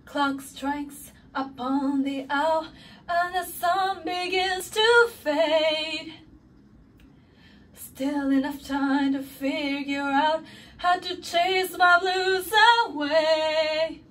Clock strikes upon the hour, and the sun begins to fade. Still enough time to figure out how to chase my blues away.